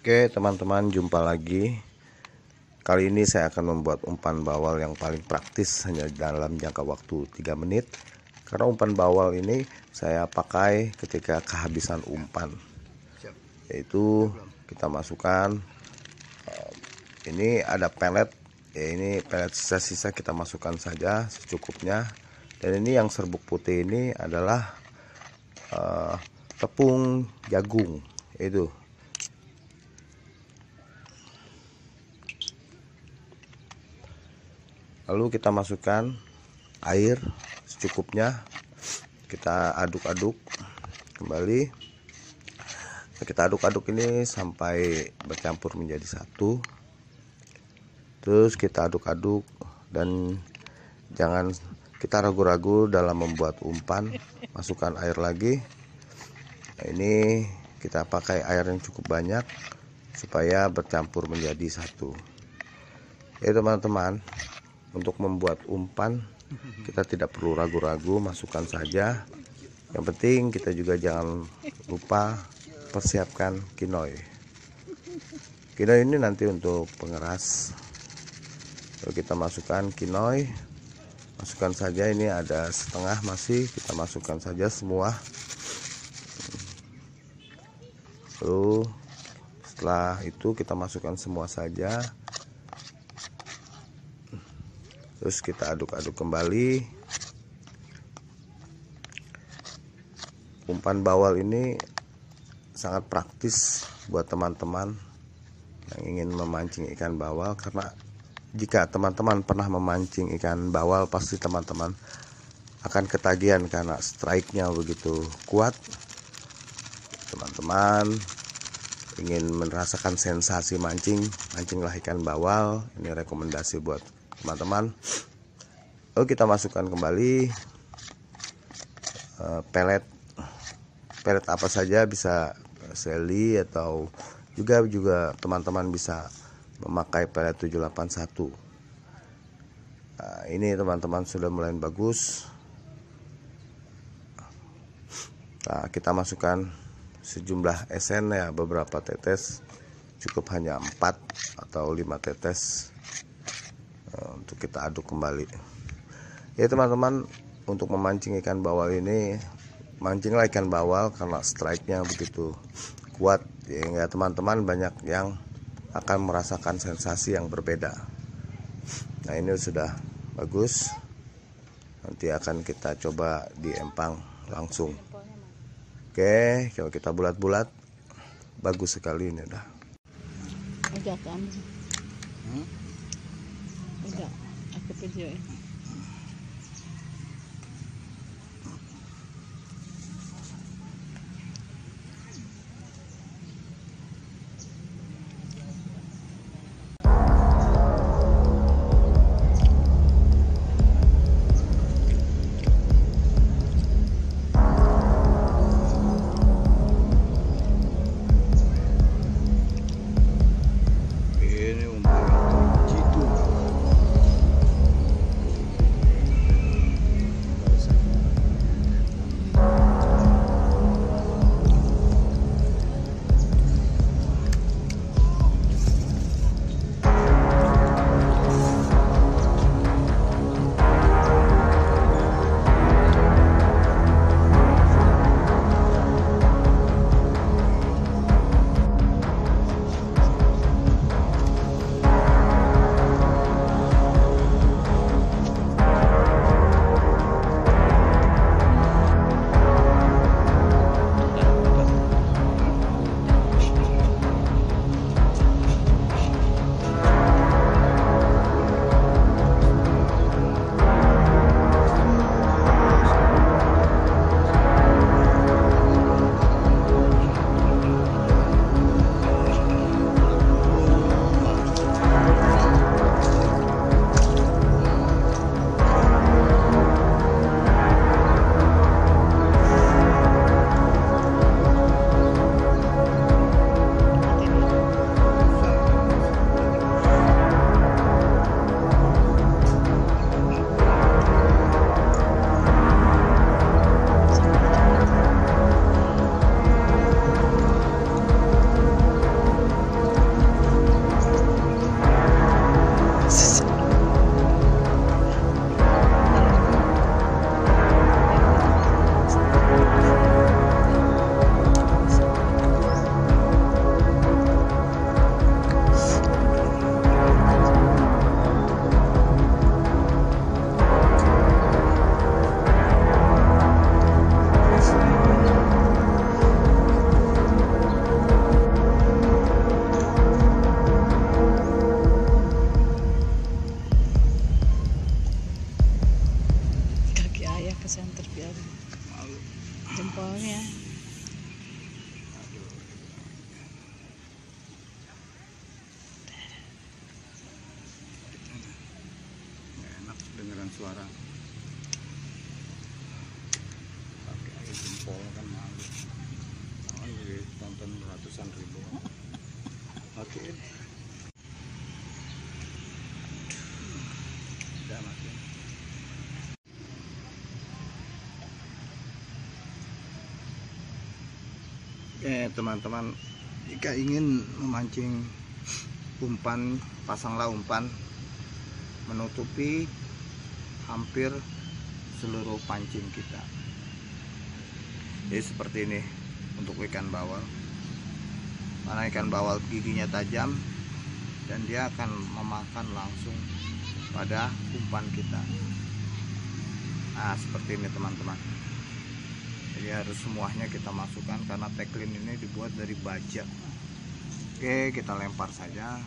Oke teman-teman, jumpa lagi. Kali ini saya akan membuat umpan bawal yang paling praktis hanya dalam jangka waktu 3 menit. Karena umpan bawal ini saya pakai ketika kehabisan umpan, yaitu kita masukkan ini ada pelet ya, ini pelet sisa-sisa kita masukkan saja secukupnya. Dan ini yang serbuk putih ini adalah tepung jagung itu. Lalu kita masukkan air secukupnya, kita aduk-aduk kembali. Kita aduk-aduk ini sampai bercampur menjadi satu. Terus kita aduk-aduk dan jangan kita ragu-ragu dalam membuat umpan. Masukkan air lagi. Nah, ini kita pakai air yang cukup banyak supaya bercampur menjadi satu. Ya teman-teman, untuk membuat umpan kita tidak perlu ragu-ragu, masukkan saja. Yang penting kita juga jangan lupa persiapkan kinoi. Kinoi ini nanti untuk pengeras. Lalu kita masukkan kinoi, masukkan saja, ini ada setengah masih, kita masukkan saja semua. Lalu setelah itu kita masukkan semua saja. Terus kita aduk-aduk kembali. Umpan bawal ini sangat praktis buat teman-teman yang ingin memancing ikan bawal, karena jika teman-teman pernah memancing ikan bawal pasti teman-teman akan ketagihan karena strike-nya begitu kuat. Teman-teman ingin merasakan sensasi mancinglah ikan bawal. Ini rekomendasi buat teman-teman. Lalu kita masukkan kembali pelet apa saja, bisa seli atau juga teman-teman bisa memakai pelet 781. Nah, ini teman-teman sudah mulai bagus. Nah, kita masukkan sejumlah esen ya, beberapa tetes, cukup hanya 4 atau 5 tetes. Untuk kita aduk kembali ya teman-teman. Untuk memancing ikan bawal ini, mancinglah ikan bawal karena strike-nya begitu kuat ya, teman-teman banyak yang akan merasakan sensasi yang berbeda. Nah, ini sudah bagus, nanti akan kita coba di empang langsung. Oke, kalau kita bulat-bulat bagus sekali ini dah. Agak kan? Enggak, aku video ya. suara. Pakai air jempol kan malu. Jangan tonton ratusan ribu. Oke. Udah makin. Teman-teman, jika ingin memancing umpan, pasanglah umpan menutupi hampir seluruh pancing kita. Jadi seperti ini untuk ikan bawal. Karena ikan bawal giginya tajam dan dia akan memakan langsung pada umpan kita. Nah, seperti ini teman-teman. Jadi harus semuanya kita masukkan karena tagline ini dibuat dari baja. Oke, kita lempar saja.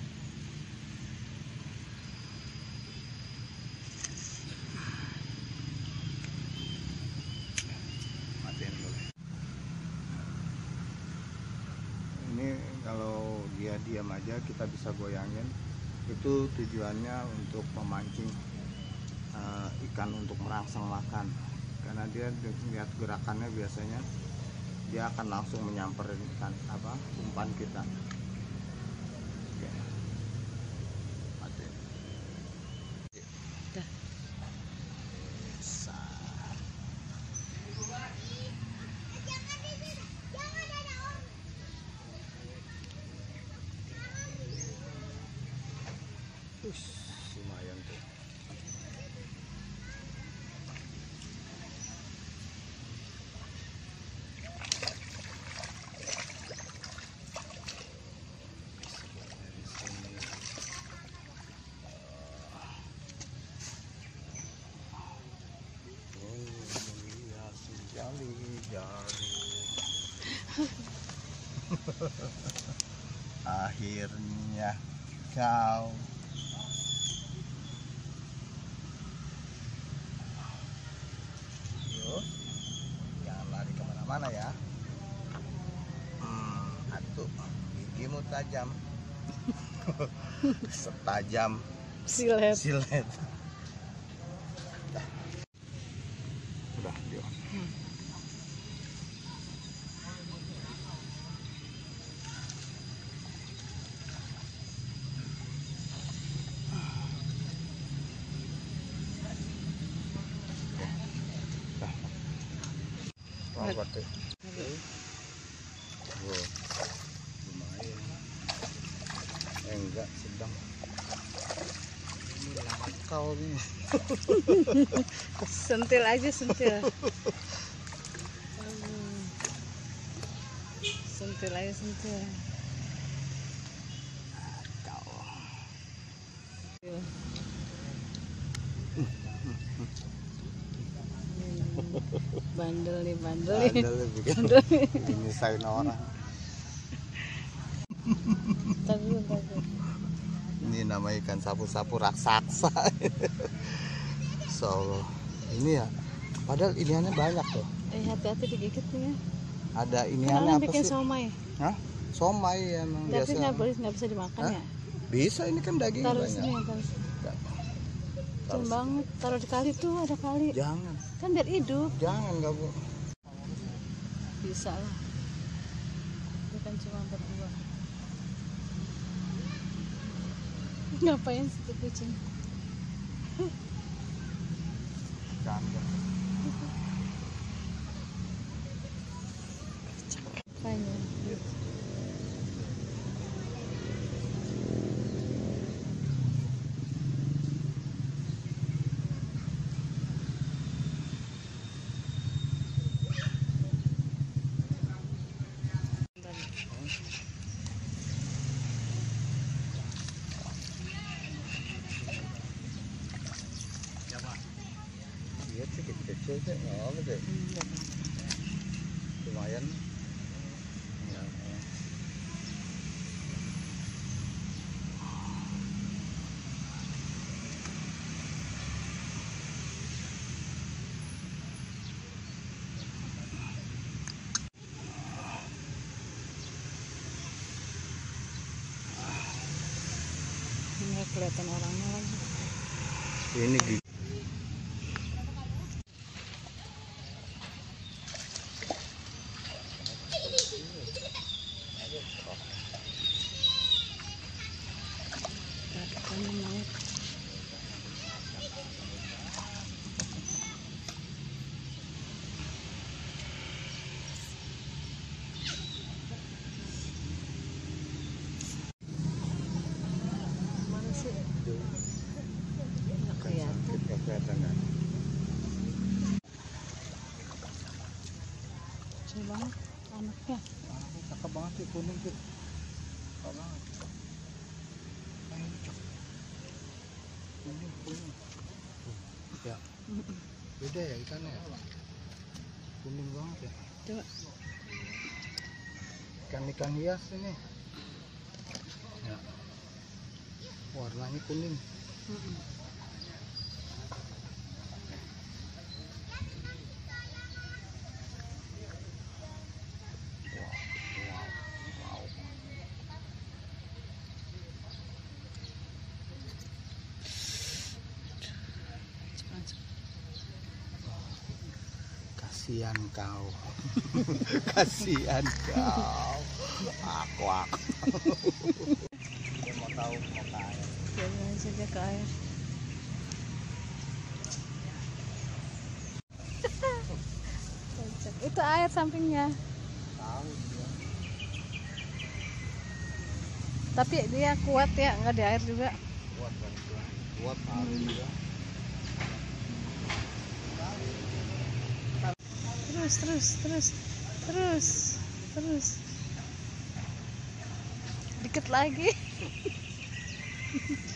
Matiin dulu. Ini kalau dia diam aja kita bisa goyangin. Itu tujuannya untuk memancing ikan untuk merangsang makan. Karena dia lihat gerakannya biasanya dia akan langsung menyamperin ikan umpan kita. Oke. Matiin. Dah. Lumayan tuh. Akhirnya kau. Yuk, jangan lari kemana-mana ya. Atuh, gigimu tajam. Setajam Silet. silet. Udah, yuk. Berarti. Wow, lumayan. Enggak, sedang. Ini lakau nih. Sentil aja, sentil. Sentil aja, sentil. Kau. Bandel nih, bandel nih. Bandel bikin nyusahin orang. Tapi. Ini nama ikan sapu-sapu raksasa. So, ini ya. Padahal iniannya banyak tuh. Hati-hati digigit nih ya. Ada Kan iniannya orang apa bikin sih? somai. Hah? Somai emang Tapi biasa. nggak bisa dimakan. Hah? Ya. Bisa, ini kan daging Taruh banyak. sini, taruh sini. Taruh Keren banget. Taruh di kali tuh, ada kali. Jangan, Kan biar hidup. jangan kamu. Bisa lah. Itu kan cuma berdua. Ngapain situ kucing? Jangan. Apanya? Iya sih, kecil sih, nggak apa deh. Lumayan. Ya. Ini kelihatan orangnya lagi. Ini mati kuning tuh. Karena ini cok. Kuning. Tuh, ya. Beda ya ikannya ya. Kuning banget ya. Coba. Ikan hias ini. Ya. Warnanya kuning. Kasihan kau. Kasihan kau. Aku. Dia mau tahu mau ke air. Biarin aja dia ke air. Kocak. Itu air sampingnya. Tahu dia. Tapi dia kuat ya, nggak di air juga. Kuat kan dia. Kuat tahu dia. Terus. Dikit lagi.